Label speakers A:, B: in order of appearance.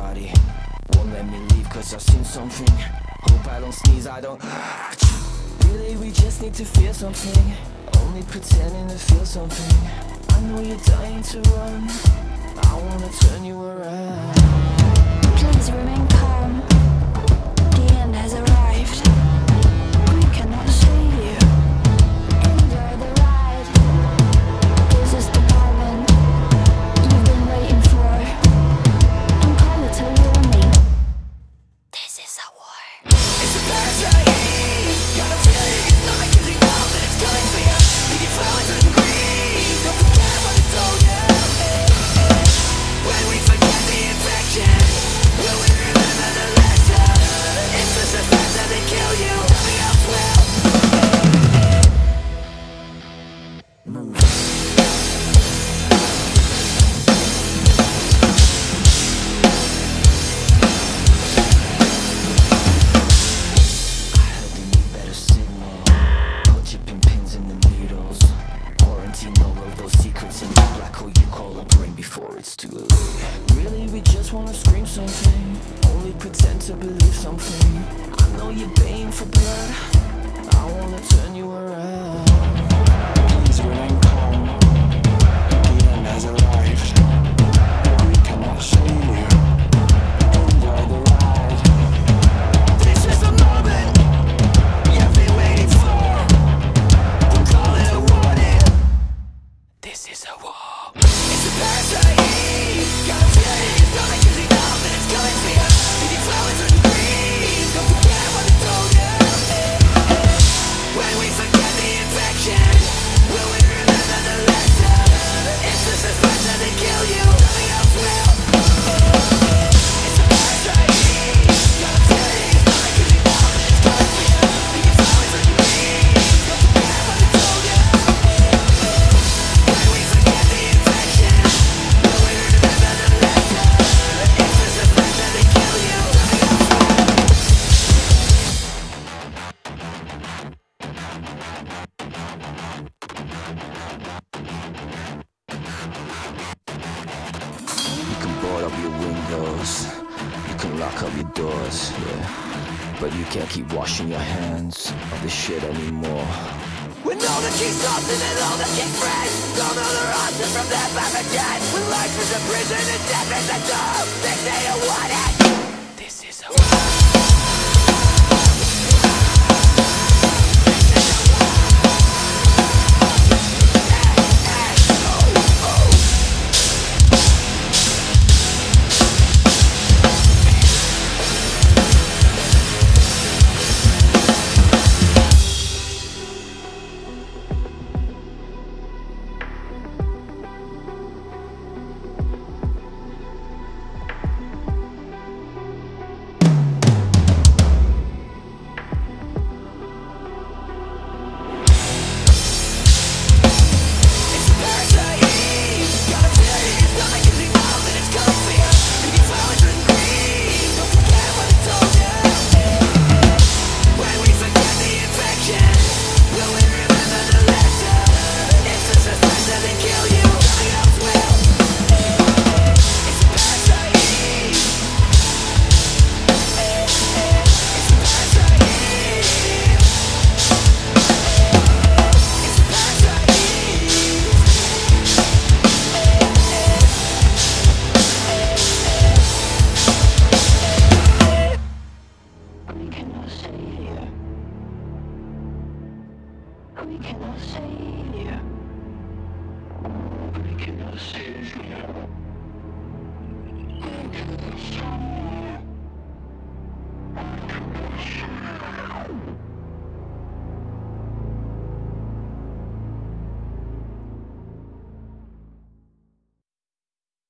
A: body. Won't let me leave cause I've seen something. Hope I don't sneeze, I don't. Really, we just need to feel something. Only pretending to feel something. I know you're dying to run. I wanna turn you around.
B: Please remain calm. The end has arrived. We cannot save you. Enjoy the ride. This is the moment you've been waiting for. Don't call it a warning. This is a war.
A: It's a parasite. Gotta feel it in your stomach 'cause you know that it's coming for you. You can feel it and breathe. Don't forget what I told you. When we forget the infection, will we remember the lesson? It's the suspense that they kill you. Nothing else will. Move. I heard they need better signal. Put chipping pins in the needles. Quarantine all of those secrets in the black hole you call a brain before it's too late. Really, we just wanna scream something. Only pretend to believe something. I know you're baying for blood. I wanna turn you around. Please remain calm. The end has arrived. We cannot save you. Enjoy the ride. This is the moment you've been waiting for. Don't call it a warning. This is a war. It's a parasite. Gotta feel it in your stomach 'cause you know that it's coming for you. You can feel it and breathe. Don't forget what I told you. When we forget the infection, will we remember the lesson? It's the suspense that they kill you. Nothing else will. It's a parasite. Gotta feel it in your stomach 'cause you know that it's coming for you. You can feel it and breathe. Don't forget what I told you. When we forget the infection, will we remember the lesson? It's the suspense that they kill you. Nothing else will. You can board up your windows, you can lock up your doors, yeah. But you can't keep washing your hands of this shit anymore. When all the keys open and all the keys free, don't know the option from that back again. When life is a prison and death is a door, they say you want it. This is a war. We cannot save you. We cannot save you.